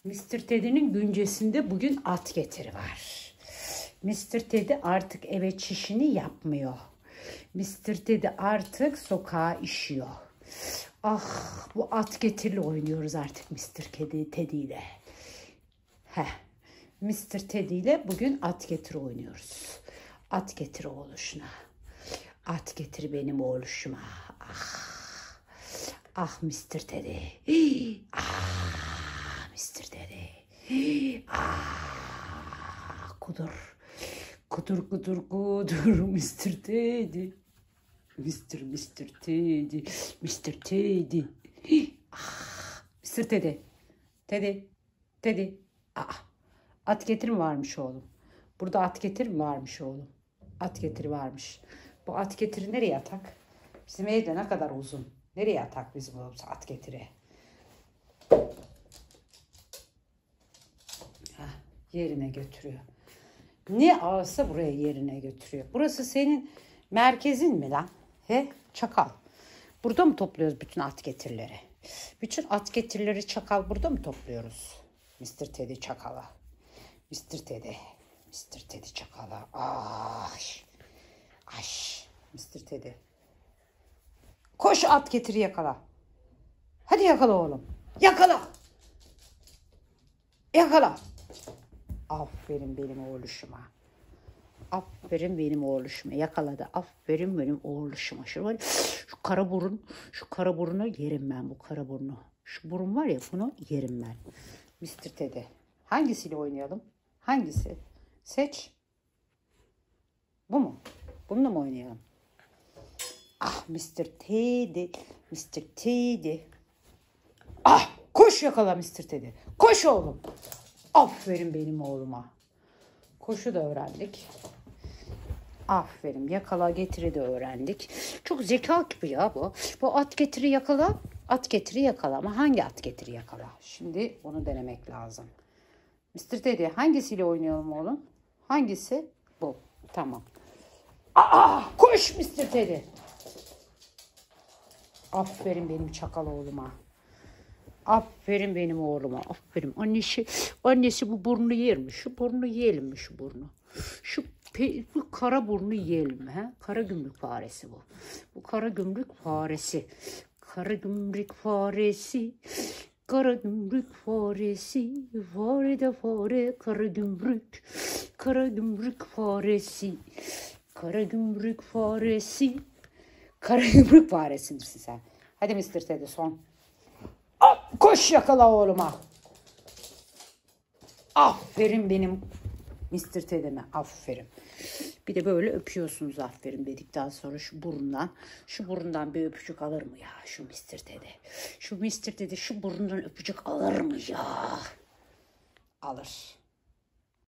Mr. Teddy'nin güncesinde bugün at getiri var. Mr. Teddy artık eve çişini yapmıyor. Mr. Teddy artık sokağa işiyor. Ah, bu at getirili oynuyoruz artık Mr. Teddy ile. Mr. Teddy ile bugün at getir oynuyoruz. At getir oğluşuna. At getir benim oğluşuma. Ah, ah Mr. Teddy. Ah, Mr. Teddy. Ah, kudur. Kudur kudur kudur Mr. Teddy. Mr. Teddy. Mr. Teddy. Ah, Mr. Teddy. Teddy. Ah, at getir mi varmış oğlum? Burada at getir mi varmış oğlum? At getiri varmış. Bu at getiri nereye atak? Bizim evde ne kadar uzun. Nereye atak biz bu at getiri? Yerine götürüyor. Ne alsa buraya yerine götürüyor. Burası senin merkezin mi lan? Çakal. Burada mı topluyoruz bütün at getirileri? Bütün at getirileri çakal burada mı topluyoruz? Mr. Teddy çakala. Mr. Teddy çakala. Ay. Mr. Teddy. Koş at getiri yakala. Hadi yakala oğlum. Yakala. Aferin benim oğluşuma. Aferin benim oğluşuma. Yakaladı. Aferin benim oğluşuma. Şu kara burunu yerim ben, bu kara burnu. Şu burun var ya, bunu yerim ben. Mr. Teddy. Hangisiyle oynayalım? Hangisi? Seç. Bu mu? Bununla mı oynayalım? Ah Mr. Teddy. Ah, koş yakala Mr. Teddy. Koş oğlum. Aferin benim oğluma. Koşu da öğrendik. Aferin. Yakala getiri de öğrendik. Çok zeka gibi ya bu. Bu at getiri yakala. At getiri yakala. Ama hangi at getiri yakala? Şimdi onu denemek lazım. Mr. Teddy, hangisiyle oynayalım oğlum? Hangisi? Bu. Tamam. Koş Mr. Teddy. Aferin benim çakal oğluma. Aferin benim oğluma. Aferin. Annesi bu burnu yer mi? Şu burnu yiyelim mi şu burnu? Bu kara burnu yiyelim mi? Kara gümrük faresi bu. Bu kara gümrük faresi. Kara gümrük faresi. Kara gümrük faresi. Fare de fare. Kara gümrük. Kara gümrük faresi. Kara gümrük faresi. Kara gümrük faresindirsin sen. Hadi Mr. Teddy son. Koş yakala oğluma. Aferin benim Mr. Teddy'me. Aferin. Bir de böyle öpüyorsunuz aferin dedikten sonra şu burundan bir öpücük alır mı ya şu Mr. Teddy? Şu Mr. Teddy şu burundan öpücük alır mı ya? Alır.